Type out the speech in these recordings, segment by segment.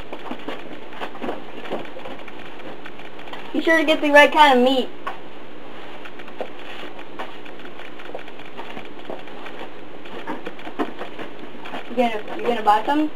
Be sure to get the right kind of meat. You gonna buy some?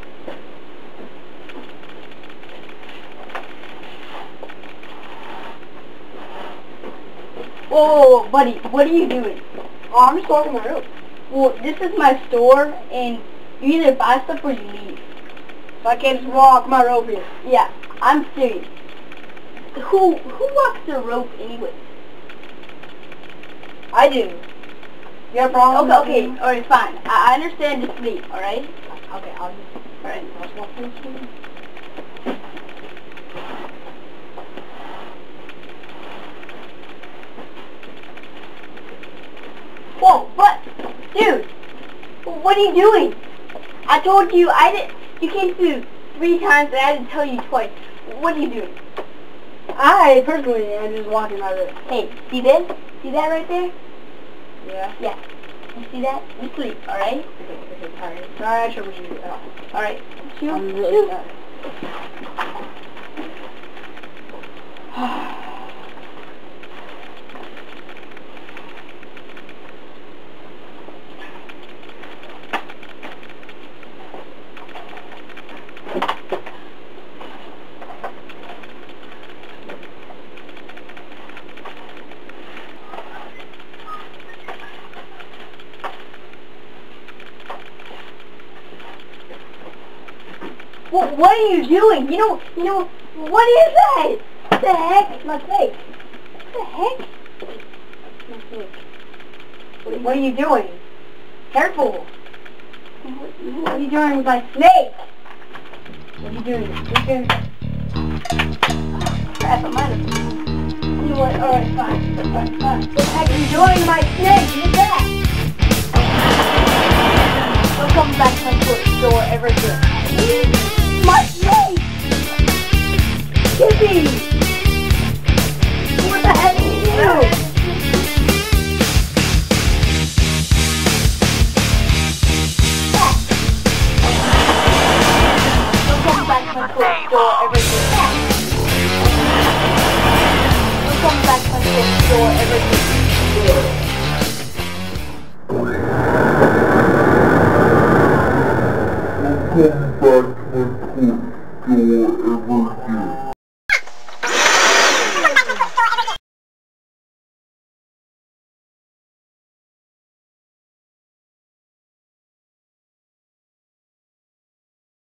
Whoa, buddy, what are you doing? Oh, I'm just walking my rope. Well, this is my store, and you either buy stuff or you leave. So I can't just walk my rope here. Yeah, I'm serious. Who walks the rope anyway? I do. You have a problem? Okay, alright, fine. I understand just leave, alright? Okay, I'll just... Alright. I'll just walk this way. Whoa, what? Dude, what are you doing? I told you, you came through 3 times and I had to tell you twice. What are you doing? I, personally, am just walking my rope. Hey, see this? See that right there? Yeah? Yeah. You see that? You sleep, alright? Okay, alright. Alright, sure we should do that. Alright. I'm really tired. What are you doing? You know, what is that? What the heck? It's my snake. What the heck? It's my snake. What are you doing? Careful. What are you doing with my snake? What are you doing? Crap, I might have... You know what? Alright, fine. Alright, fine. What the heck are you doing with my snake? Get back! Don't come back to my store ever again. My snake! Kissy! What the heck are you doing? Don't come back to my store ever again. Don't come back to my store ever again. Welcome back to my store